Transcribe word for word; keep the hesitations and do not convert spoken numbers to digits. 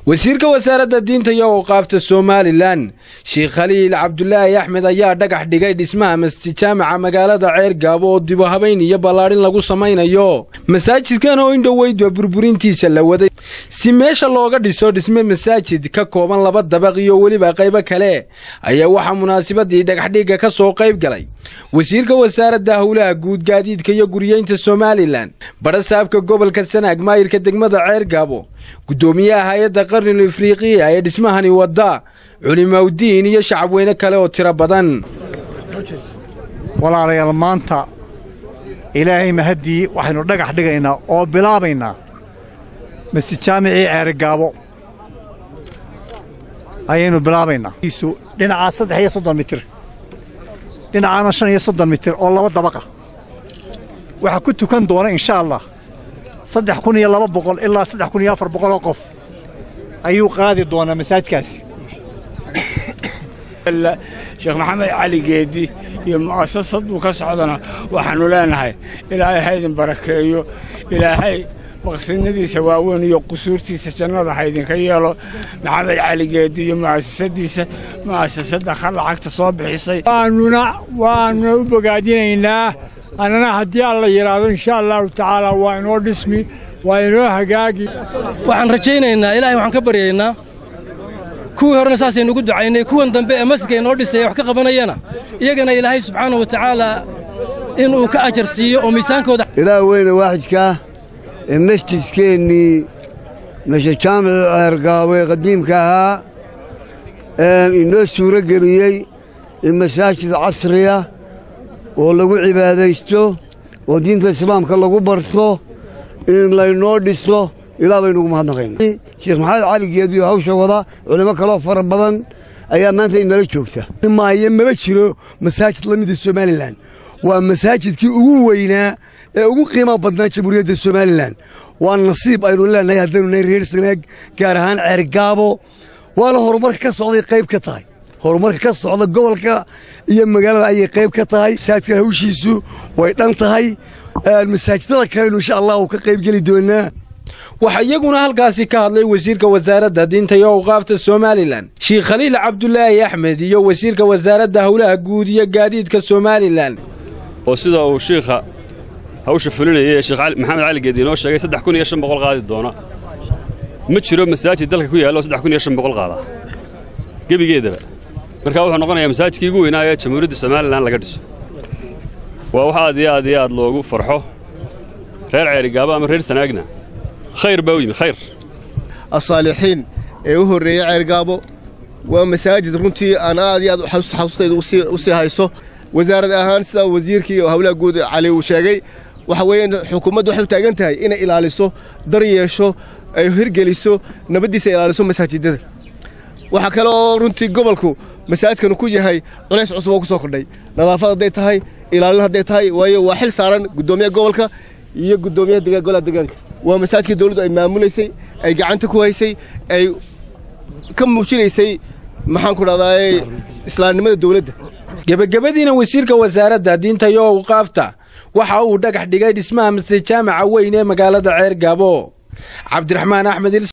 wasiirka wasaaradda diinta iyo awqaafta Somaliland Sheikh Khaliil Cabdullaahi Axmed ayaa dhagax dhigay dhismaha masjid jaamaca magaalada Ceergaabo oo dib u habeyn iyo ballaarin lagu samaynayo. Masaajidkan oo indhoweyd burburintiisa la waday si meesha looga dhiso dhisme masaajid ka kooban laba dabaq iyo waliba qaybo kale ayaa waxa munaasabadii dhagax dhiga ka soo qayb galay wasiirka wasaaradda hawlaha guud gaadiidka iyo guriyeynta Somaliland barasaabka gobolka Sanaag maayirka degmada Ceergaabo gudoomiyaha hay'adda qarniga Afriqiya ee dhismahani wada culimadiin iyo shacab weyne kale oo tiro badan walaalayaal maanta ilaahay mahadii waxaynu dhagax dhigaynaa oo bilaabaynaa masjid jaamici Ceergaabo ayaynu bilaabaynaa dhinaca saddex iyo soddon mitir dhinaca shan iyo soddon mitir oo laba dabaqa waxa ku tukan doona insha Allah saddex kun iyo laba boqol ilaa saddex kun iyo afar boqol oo qof ayuu qaadi doona masaajidkaasi Sheikh Maxamed Cali Geedi iyo mu'assasadu ka socdana waxaanu leenahay ilaahay haydin barakeeyo ilaahay maqsinadiisa waaweyn iyo qusuurtiisa jannada haydinka yeelo Maxamed Cali Geedi iyo mu'assasadiisa mu'assasada lacagta soo bixisay waanuna waanu u bogaadinaynaa anana hadii alla yiraahdo insha Allah taala waa inoo dhismi waa inoo hagaagi waxaan rajaynaynaa ilaahay waxaan ka baryaynaa kuwii horena saasay nagu ducaynay kuwan dambe ee masjidka inoo dhisay wax ka qabanayana iyagana ilaahay subxaanahu wa ta'ala inuu ka ajar siiyo oo miisaankooda ilaahay weyne waaxidka ee masjidkeeni masjid jaamici Ceergaabo ee qadiimka ahaa ee inoo suura geliyay in masaajid casriya oo lagu cibaadaysto oo diinta islaamka lagu barto in la inoo dhiso ilaahay nagu mahadnaqayna Sheikh Maxamed Cali Geedi oo hawsha wada culimo kale oo fara badan ayaa maanta inala joogta ma yema jiro masaajid la mid ah Somaliland waa masaajidkii ugu weynaa ee ugu qiimo badnaa jamhuuriyadda Somaliland waa nasiib aynu leenahay haddaynu reer Sanaag gaar ahaan Ceergaabo waana horumarka ka socday qayb ka tahay horumarka ka socda gobolka iyo magaalada ay qayb ka tahay masaajidka hawshiisu way dhan tahay masaajidada kale insha Allah uu ka qayb gali doonaa waxa iyaguna halkaasi ka hadlay wasiirka wasaaradda diinta iyo awqaafta Somaliland Sheikh Khaliil Cabdullaahi Axmed iyo wasiirka wasaaradda hawlaha guud iyo gaadiidka Somaliland oo sida uu sheekha hawsha fulinayay Sheikh Maxamed Cali Geedi inoo sheegay saddex kun iyo shan boqol qaadi doona ma jiro masaajid dalka ku yaalo saddex kun iyo shan boqol qaada gabigeedaba marka wuxuu noqonayaa masaajidkii ugu weynaa ee jamhuuriyadda Somaliland laga dhiso waa waxa aad iyo aad iyo aad loogu farxo reer Ceergaabo ama reer Sanaagna خير باوي خير الصالحين ee u horeeyay Ceergaabo waa masaajid runtii aan aad iyo aad u xasuusto xasuustayda u sii hayso wasaaradda ahaan sida wasiirkii hawlaha guud Cali uu sheegay waxa weeyaan xukuumaddu waxay u taagan tahay inay ilaaliso dar yeesho ay hirgeliso nabadiisa ilaaliso masaajidada waxa kale oo runtii gobolku masaajidkan ku yahay culays cusub oo ku soo kordhay nadaafad haday tahay ilaalin haday tahay waayo waa xil saaran gudoomiyaha gobolka iyo gudoomiyaha deegaanka golaha deegaanka waa masaajidka dawladdu ay maamuleysay ay gacanta ku haysay ay ka muujinaysay maxaan ku raadayay islaamnimada dawladda gabagabadiina wasiirka wasaaradda diinta iyo awqaafta waxa uu dhagax dhigay dhismaha masjid jaamaca weyn ee magaalada Ceergaabo Cabdiraxmaan Axmed